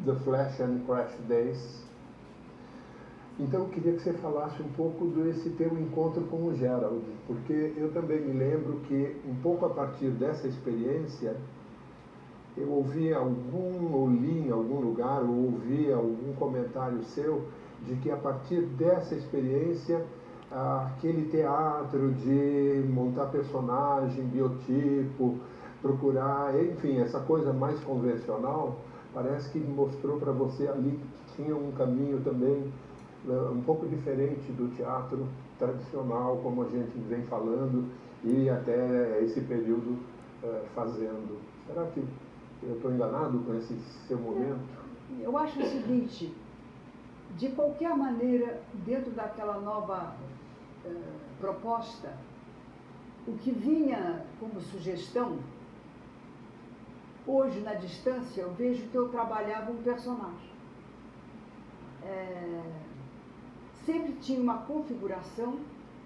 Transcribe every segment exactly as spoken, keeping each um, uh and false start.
The Flash and Crash Days. Então eu queria que você falasse um pouco desse teu encontro com o Gerald, porque eu também me lembro que um pouco a partir dessa experiência eu ouvi algum, ou li em algum lugar, ou ouvi algum comentário seu de que a partir dessa experiência aquele teatro de montar personagem, biotipo, procurar, enfim, essa coisa mais convencional, parece que mostrou para você ali que tinha um caminho também um pouco diferente do teatro tradicional, como a gente vem falando, e até esse período uh, fazendo. Será que eu estou enganado com esse seu momento? Eu acho o seguinte, de qualquer maneira, dentro daquela nova uh, proposta, o que vinha como sugestão, hoje na distância eu vejo que eu trabalhava um personagem. É, sempre tinha uma configuração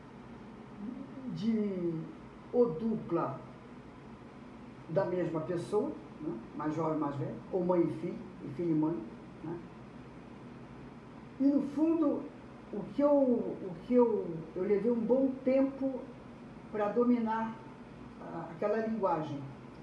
de ou dupla da mesma pessoa, né? Mais jovem, mais velho, ou mãe e filho, e filho e mãe, né? E no fundo, o que eu, o que eu, eu levei um bom tempo para dominar ah, aquela linguagem.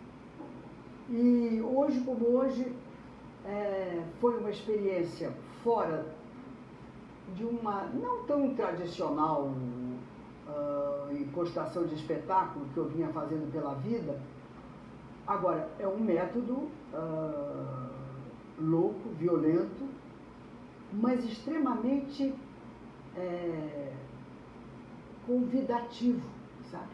E hoje como hoje, é, foi uma experiência fora de uma, não tão tradicional uh, encostação de espetáculo que eu vinha fazendo pela vida. Agora, é um método uh, louco, violento, mas extremamente é, convidativo, sabe?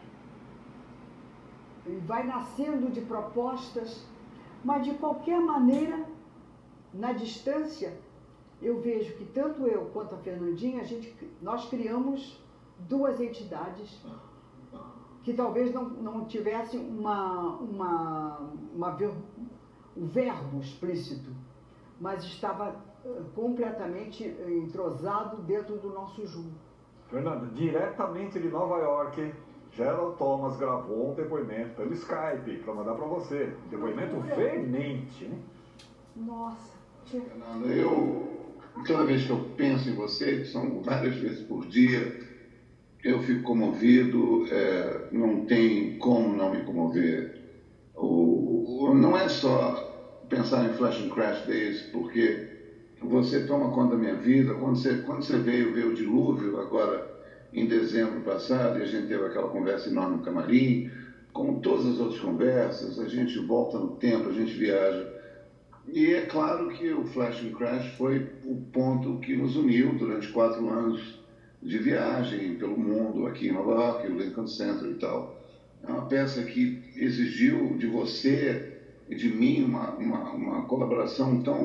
E vai nascendo de propostas, mas de qualquer maneira, na distância, eu vejo que tanto eu quanto a Fernandinha, a gente, nós criamos duas entidades que talvez não, não tivessem uma, uma, uma ver, um verbo explícito, mas estava uh, completamente entrosado dentro do nosso jogo. Fernanda, diretamente de Nova York, Gerald Thomas gravou um depoimento pelo Skype para mandar para você. Um depoimento veemente, né? Nossa. Fernanda, eu... Toda vez que eu penso em você, que são várias vezes por dia, eu fico comovido, é, não tem como não me comover. O, o, não é só pensar em Flash and Crash Days, porque você toma conta da minha vida. Quando você, quando você veio ver o dilúvio, agora em dezembro passado, e a gente teve aquela conversa enorme no camarim, como todas as outras conversas, a gente volta no tempo, a gente viaja. E é claro que o Flash and Crash foi o ponto que nos uniu durante quatro anos de viagem pelo mundo, aqui em Nova York, o Lincoln Center e tal. É uma peça que exigiu de você e de mim uma, uma, uma colaboração tão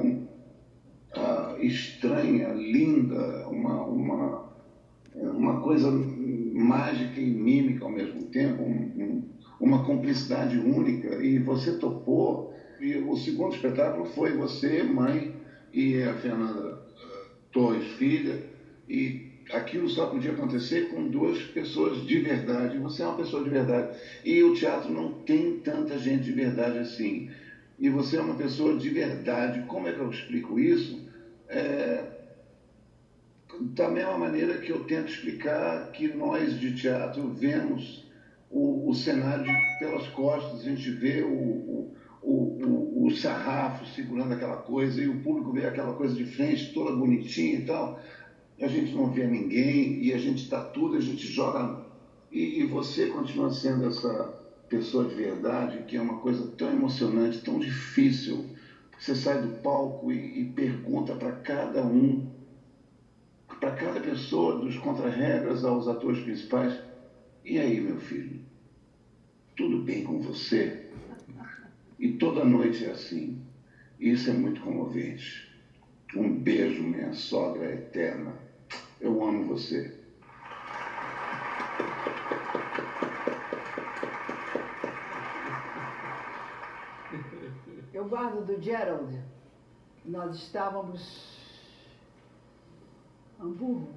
uh, estranha, linda, uma, uma, uma coisa mágica e mímica ao mesmo tempo, um, um, uma cumplicidade única, e você topou. E o segundo espetáculo foi você, mãe, e a Fernanda Torres, filha, e aquilo só podia acontecer com duas pessoas de verdade. Você é uma pessoa de verdade. E o teatro não tem tanta gente de verdade assim. E você é uma pessoa de verdade. Como é que eu explico isso? É, da mesma maneira que eu tento explicar que nós de teatro vemos o, o cenário pelas costas, a gente vê o... o O, o, o sarrafo segurando aquela coisa, e o público vê aquela coisa de frente, toda bonitinha e tal. A gente não vê ninguém, e a gente está tudo, a gente joga. E, e você continua sendo essa pessoa de verdade, que é uma coisa tão emocionante, tão difícil. Você sai do palco e, e pergunta para cada um, para cada pessoa, dos contra-regras aos atores principais: e aí, meu filho, tudo bem com você? E toda noite é assim. Isso é muito comovente. Um beijo, minha sogra eterna. Eu amo você. Eu guardo do Gerald, nós estávamos em Hamburgo.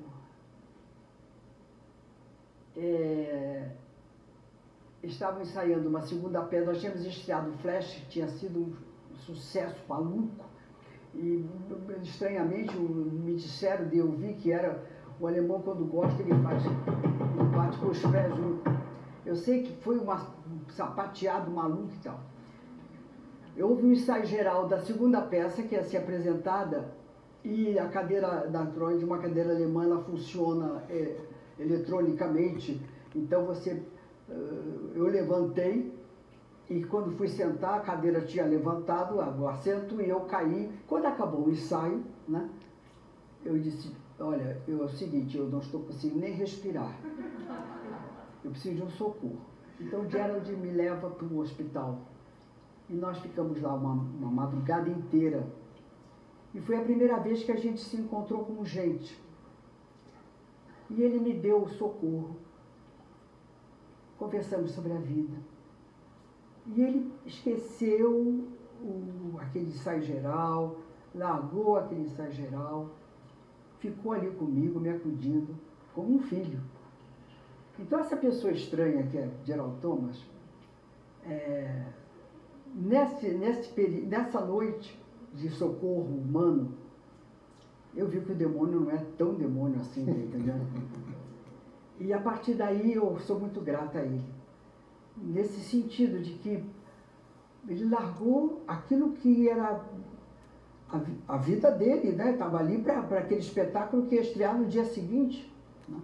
É... Estava ensaiando uma segunda peça, nós tínhamos estreado o Flash, que tinha sido um sucesso maluco, E, estranhamente, me disseram de eu vi que era o alemão, quando gosta, ele faz, ele bate com os pés juntos. Eu sei que foi uma, um sapateado maluco e tal. Houve um ensaio geral da segunda peça, que ia ser apresentada, e a cadeira da Android, uma cadeira alemã, ela funciona é, eletronicamente. Então, você, eu levantei, e quando fui sentar, a cadeira tinha levantado o assento e eu caí. Quando acabou o ensaio, né, eu disse, olha, eu, é o seguinte, eu não estou conseguindo nem respirar. Eu preciso de um socorro. Então, o Gerald me leva para o hospital. E nós ficamos lá uma, uma madrugada inteira. E foi a primeira vez que a gente se encontrou com gente. E ele me deu o socorro. Conversamos sobre a vida. E ele esqueceu o, aquele ensaio geral, largou aquele ensaio geral, ficou ali comigo, me acudindo, como um filho. Então, essa pessoa estranha que é Gerald Thomas, é, nesse, nesse, nessa noite de socorro humano, eu vi que o demônio não é tão demônio assim, tá entendendo? E a partir daí eu sou muito grata a ele. Nesse sentido de que ele largou aquilo que era a, a vida dele, né? Estava ali para aquele espetáculo que ia estrear no dia seguinte. Né?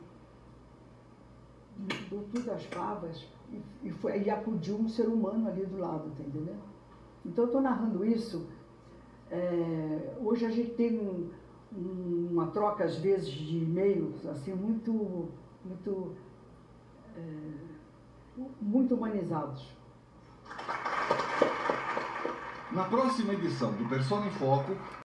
Deu tudo às favas e, e, foi, e acudiu um ser humano ali do lado, tá entendendo? Então eu estou narrando isso. É, hoje a gente tem um, um, uma troca, às vezes, de e-mails assim, muito, muito, é, muito humanizados. Na próxima edição do Persona em Foco,